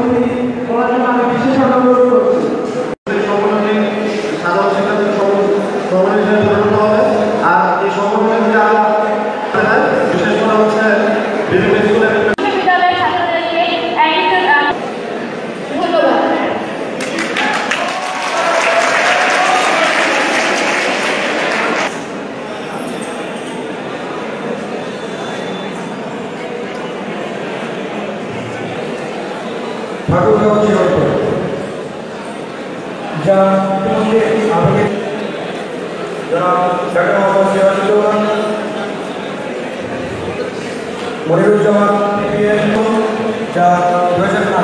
উপস্থিতি করার জন্য আমি বিশেষভাবে অনুরোধ করছি। সংগঠনটি সাধারণ শিক্ষার্থী সংগঠন হিসেবে পরিণত হবে। আর এই সংগঠনের বিশেষ করে হচ্ছে বিভিন্ন স্কুলের ঠাকুরগাঁও জীবন যা ইতিমধ্যে আধুনিক যারা ঢাকা মহানগর মনিরুজ্জামান যা 2008